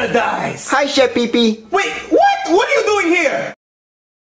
dice. Hi, Chef Pee Pee. Wait, what? What are you doing here?